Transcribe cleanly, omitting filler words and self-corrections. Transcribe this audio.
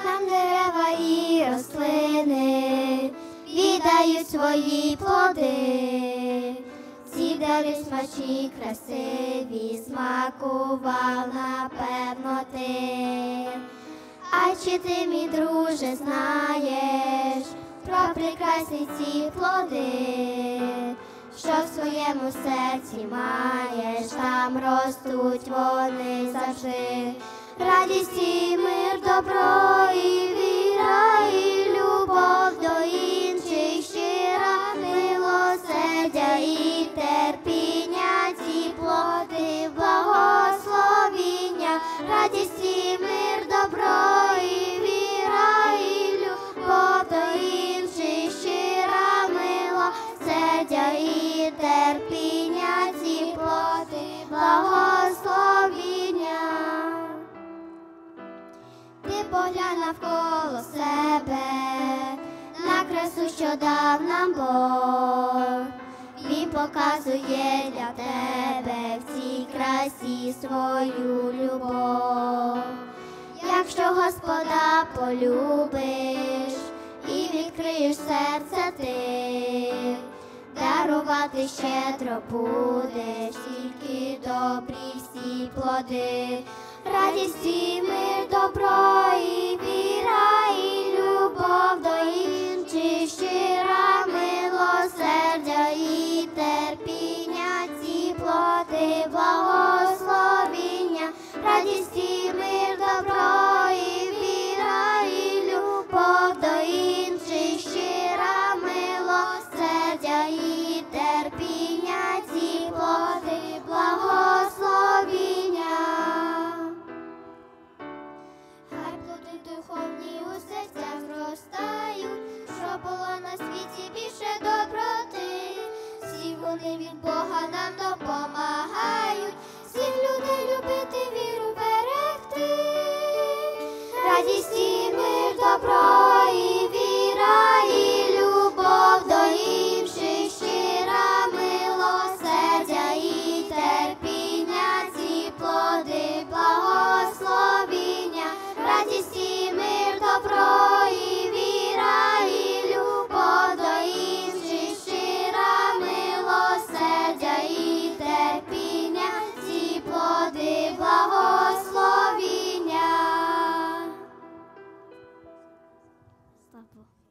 Нам дерева і рослини віддають свої плоди. Ці далі смачні, красиві, смакував, напевно, ти. А чи ти, мій друже, знаєш про прекрасні ці плоди, що в своєму серці маєш, там ростуть вони завжди. Радість і мир, добро і віра, і любов до інших, щира, милосердя і терпіння, ці плоди благословіння. Радість і мир, добро і віра, і любов до інших, щира, милосердя і терпіння, ці плоди благословіння. Ти поглянь навколо себе, на красу, що дав нам Бог. Він показує для тебе в цій красі свою любов. Якщо Господа полюбиш і відкриєш серце ти, дарувати щедро будеш тільки добрі всі плоди. Радість і мир, добро і віра, і любов до інших, щира, милосердя і терпіння, ці плоди благословіння. Радість і мир, добро і віра, і любов до інших, щира, милосердя і терпіння, ці плоди благословіння. Духовні у серцях зростають, що було на світі більше доброти. Всі вони від Бога нам допомагають, всіх людей любити, віру берегти. Радість і мир, добро і віра, і любов до інших, щира, милосердя і терпіння, ці плоди благословіння. Радість і мир, добро і віра, і любов до інших, щира, милосердя і терпіння, ці плоди благословіння. Слава Богу.